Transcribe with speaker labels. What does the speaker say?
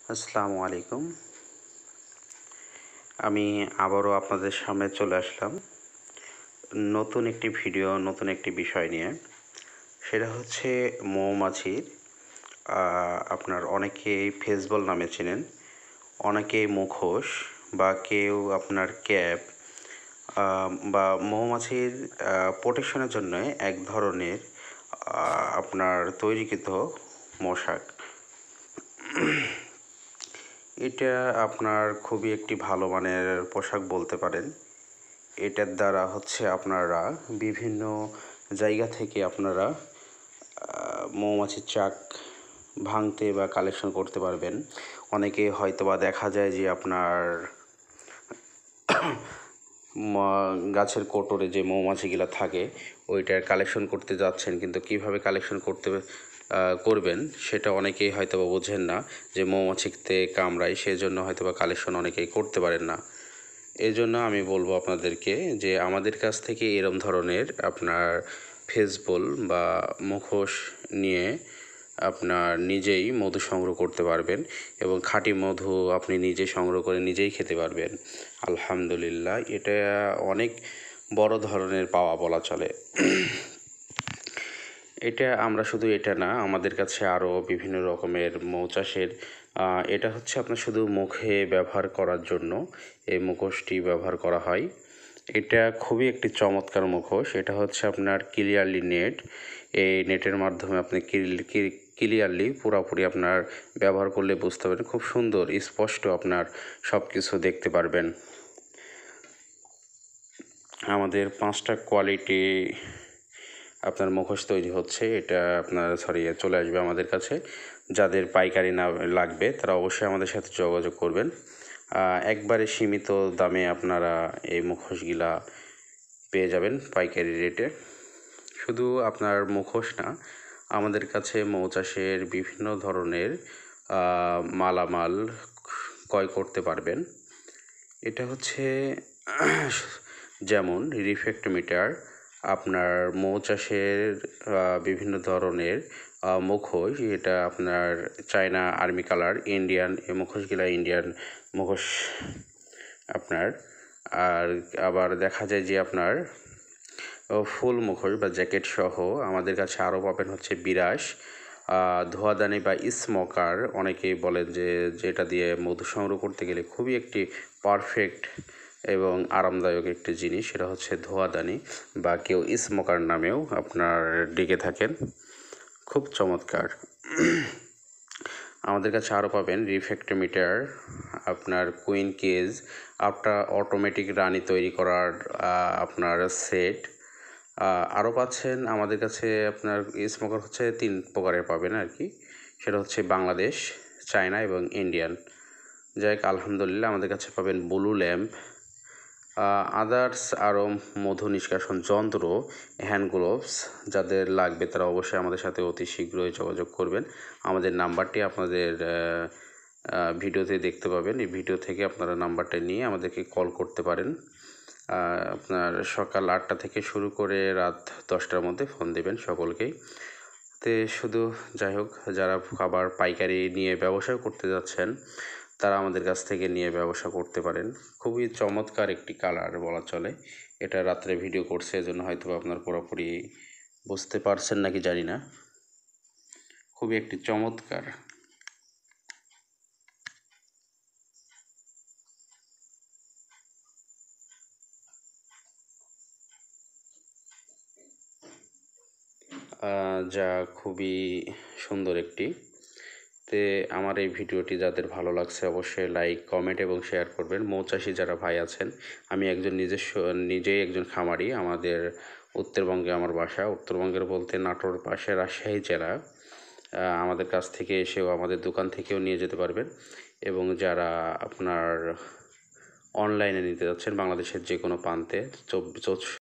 Speaker 1: আসসালামু আলাইকুম। আমি আবারও আপনাদের সামনে চলে আসলাম নতুন একটি ভিডিও, নতুন একটি বিষয় নিয়ে। সেটা হচ্ছে মৌমাছির। আপনার অনেকেই ফেসবল নামে চেনেন, অনেকেই মুখোশ বা কেউ আপনার ক্যাপ বা মৌমাছির প্রোটেকশনের জন্য এক ধরনের আপনার তৈরিকৃত মশাক। এটা আপনার খুবই একটি ভালো মানের পোশাক বলতে পারেন। এটার দ্বারা হচ্ছে আপনারা বিভিন্ন জায়গা থেকে আপনারা মৌমাছির চাক ভাঙতে বা কালেকশন করতে পারবেন। অনেকে হয়তো বা দেখা যায় যে আপনার গাছের কোটরে যে মৌমাছিগুলো থাকে ওইটার কালেকশন করতে যাচ্ছেন, কিন্তু কিভাবে কালেকশন করবেন সেটা অনেকেই হয়তো বা বোঝেন না যে মৌমাছিতে কামড়ায়, সেজন্য হয়তো বা কালেকশন অনেকেই করতে পারেন না। এই জন্য আমি বলবো আপনাদেরকে যে আমাদের কাছ থেকে এরম ধরনের আপনার ফেসবল বা মুখোশ নিয়ে আপনার নিজেই মধু সংগ্রহ করতে পারবেন এবং খাঁটি মধু আপনি নিজে সংগ্রহ করে নিজেই খেতে পারবেন। আলহামদুলিল্লাহ, এটা অনেক বড় ধরনের পাওয়া বলা চলে। এটা আমরা শুধু এটা না, আমাদের কাছে আরও বিভিন্ন রকমের মৌচাষের এটা হচ্ছে আপনার শুধু মুখে ব্যবহার করার জন্য এই মুখোশটি ব্যবহার করা হয়। এটা খুবই একটি চমৎকার মুখোশ। এটা হচ্ছে আপনার ক্লিয়ারলি নেট। এই নেটের মাধ্যমে আপনি ক্লিয়ারলি পুরোপুরি আপনার ব্যবহার করলে বুঝতে পারবেন, খুব সুন্দর স্পষ্ট আপনার সব কিছু দেখতে পারবেন। আমাদের 5টা কোয়ালিটি আপনার মুখোশ তৈরি হচ্ছে। এটা আপনার চলে আসবে আমাদের কাছে। যাদের পাইকারি না লাগবে তারা অবশ্যই আমাদের সাথে যোগাযোগ করবেন। একবারে সীমিত দামে আপনারা এই মুখোশগুলা পেয়ে যাবেন পাইকারি রেটে। শুধু আপনার মুখোশ না, আমাদের কাছে মৌচাষের বিভিন্ন ধরনের মালামাল ক্রয় করতে পারবেন। এটা হচ্ছে যেমন রিফ্র্যাক্টোমিটার, আপনার মৌচাষের বিভিন্ন ধরনের মুখোশ। এটা আপনার চায়না আর্মি কালার, ইন্ডিয়ান এই মুখোশগুলা ইন্ডিয়ান মুখোশ আপনার। আর আবার দেখা যায় যে আপনার ফুল মুখোশ বা জ্যাকেট সহ আমাদের কাছে আরও পাবেন হচ্ছে বিরাস, ধোঁয়াদানি বা স্মোকার। অনেকেই বলেন যে যেটা দিয়ে মধু সংগ্রহ করতে গেলে খুবই একটি পারফেক্ট এবং আরামদায়ক একটি জিনিস, সেটা হচ্ছে ধোঁয়াদানি বা কেউ স্মোকার নামেও আপনার ডেকে থাকেন। খুব চমৎকার। আমাদের কাছে আরও পাবেন রিফ্র্যাক্টোমিটার, আপনার কুইন কেজ, আপনার অটোমেটিক রানি তৈরি করার আপনার সেট। আরও পাচ্ছেন আমাদের কাছে আপনার স্মোকার হচ্ছে 3 প্রকারের পাবেন আর কি। সেটা হচ্ছে বাংলাদেশ, চায়না এবং ইন্ডিয়ান। যাই হোক, আলহামদুলিল্লাহ আমাদের কাছে পাবেন ব্লু ল্যাম্প, আদার্স আরও মধু নিষ্কাশন যন্ত্র, হ্যান্ড গ্লোভস। যাদের লাগবে তারা অবশ্যই আমাদের সাথে অতি শীঘ্রই যোগাযোগ করবেন। আমাদের নাম্বারটি আপনাদের ভিডিওতে দেখতে পাবেন। এই ভিডিও থেকে আপনারা নাম্বারটা নিয়ে আমাদেরকে কল করতে পারেন। আপনার সকাল 8টা থেকে শুরু করে রাত 10টার মধ্যে ফোন দেবেন সকলকেই। শুধু যাই হোক, যারা খাবার পাইকারি নিয়ে ব্যবসা করতে যাচ্ছেন তারা আমাদের কাছ থেকে নিয়ে ব্যবসা করতে পারেন। খুবই চমৎকার একটি কালার বলা চলে। এটা রাত্রে ভিডিও করছে, এজন্য হয়তো আপনার পুরোপুরি বুঝতে পারছেন নাকি জানি না। খুবই একটি চমৎকার। যা খুবই সুন্দর একটি। আমার এই ভিডিওটি যাদের ভালো লাগছে অবশ্যই লাইক, কমেন্ট এবং শেয়ার করবেন। মৌচাষী যারা ভাই আছেন, আমি নিজেই একজন খামারি। আমাদের উত্তরবঙ্গে আমার বাসা। উত্তরবঙ্গের বলতে নাটোর পাশে রাজশাহী জেলা। আমাদের কাছ থেকে এসেও আমাদের দোকান থেকেও নিয়ে যেতে পারবেন। এবং যারা আপনার অনলাইনে নিতে যাচ্ছেন বাংলাদেশের যে কোনো প্রান্তে